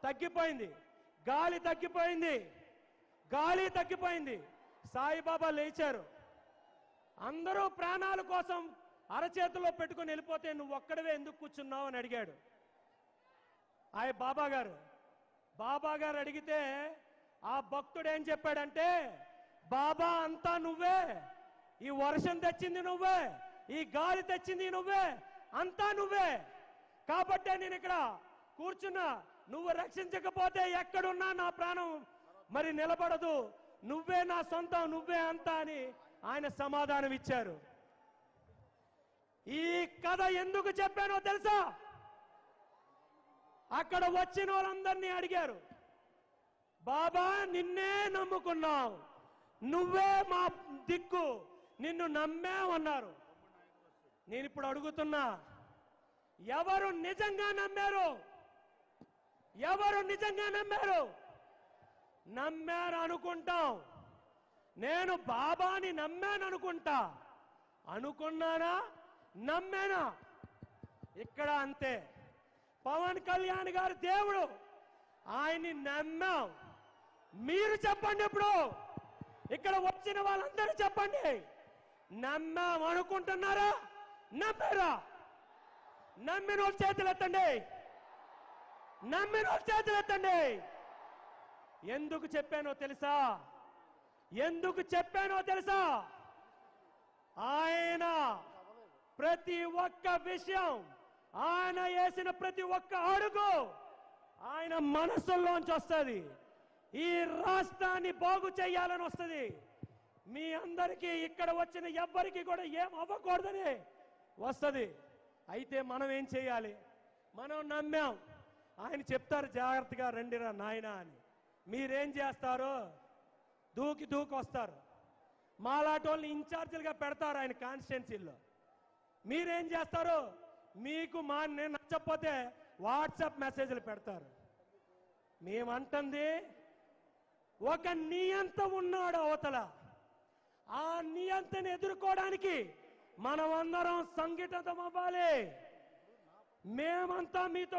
తగ్గిపోయింది, గాలి తగ్గిపోయింది, గాలి తగ్గిపోయింది. సాయిబాబా లేచారు. అందరూ ప్రాణాల కోసం అరచేతిలో పెట్టుకొని వెళ్ళిపోతే నువ్వు ఒక్కడవే ఎందుకు కూర్చున్నావు అని అడిగాడు. బాబా గారు అడిగితే ఆ భక్తుడు ఏం చెప్పాడంటే, బాబా అంతా నువ్వే, ఈ వర్షం తెచ్చింది నువ్వే, ఈ గాలి తెచ్చింది నువ్వే, అంతా నువ్వే, కాబట్టే నేను ఇక్కడ కూర్చున్నా. నువ్వు రక్షించకపోతే ఎక్కడున్నా నా ప్రాణం మరి నిలబడదు, నువ్వే నా సొంతం, నువ్వే అంతా అని ఆయన సమాధానం ఇచ్చారు. ఈ కథ ఎందుకు చెప్పానో తెలుసా? అక్కడ వచ్చిన వాళ్ళందరినీ అడిగారు, బాబా నిన్నే నమ్ముకున్నాం, నువ్వే మా దిక్కు, నిన్ను నమ్మామన్నారు. నేను ఇప్పుడు అడుగుతున్నా, ఎవరు నిజంగా నమ్మారు? ఎవరు నిజంగా నమ్మారు? నమ్మారు అనుకుంటాం. నేను బాబాని నమ్మాను అనుకుంటా, అనుకున్నానా నమ్మానా? ఇక్కడ అంతే. పవన్ కళ్యాణ్ గారు దేవుడు, ఆయన్ని నమ్మాం. మీరు చెప్పండి, ఇప్పుడు ఇక్కడ వచ్చిన వాళ్ళందరూ చెప్పండి, నమ్మాం అనుకుంటున్నారా, నమ్మారా? నమ్మిన వాళ్ళ చేతులు ఎత్తండి, నమ్మిన వాళ్ళ చేతులు ఎత్తండి. ఎందుకు చెప్పానో తెలుసా? ఎందుకు చెప్పానో తెలుసా? ఆయన ప్రతి ఒక్క విషయం, ఆయన వేసిన ప్రతి ఒక్క అడుగు ఆయన మనస్సులోంచి వస్తుంది. ఈ రాష్ట్రాన్ని బాగు చేయాలని వస్తుంది. మీ అందరికీ ఇక్కడ వచ్చిన ఎవ్వరికి కూడా ఏం అవ్వకూడదని వస్తుంది. అయితే మనం ఏం చేయాలి? మనం నమ్మాం, ఆయన చెప్తారు జాగ్రత్తగా రండిరా నాయనా అని. మీరేం చేస్తారు? దూకి వస్తారు. మాలాంటి వాళ్ళని ఇన్ఛార్జీలుగా పెడతారు ఆయన కాన్స్టిట్యున్సీల్లో. మీరేం చేస్తారు? మీకు నేను నచ్చకపోతే వాట్సాప్ మెసేజ్లు పెడతారు. మేమంటుంది ఒక నియంత ఉన్నాడు అవతల. ఆ నియంతను ఎదుర్కోవడానికి మనమందరం సంఘటితం అవ్వాలి. మేమంతా మీతో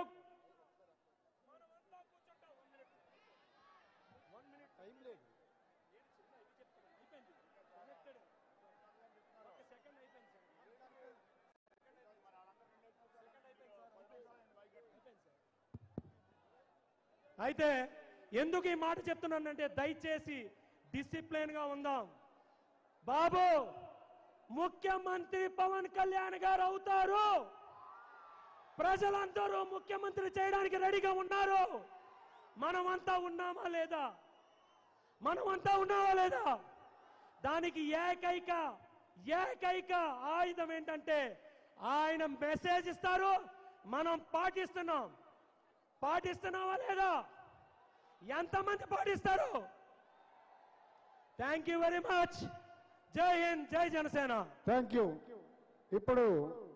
అయితే ఎందుకు ఈ మాట చెప్తున్నానంటే, దయచేసి డిసిప్లిన్ గా ఉందాం. బాబు ముఖ్యమంత్రి పవన్ కళ్యాణ్ గారు అవుతారు. ప్రజలందరూ ముఖ్యమంత్రి చేయడానికి రెడీగా ఉన్నారు. మనమంతా ఉన్నామా లేదా? మనమంతా ఉన్నామా లేదా? దానికి ఏకైక ఆయుధం ఏంటంటే, ఆయన మెసేజ్ ఇస్తారు, మనం పాటిస్తున్నామా లేదా? ఎంతమంది పాటిస్తారు? Thank you very much. Jai Hind, జై జనసేన. Thank you. ఇప్పుడు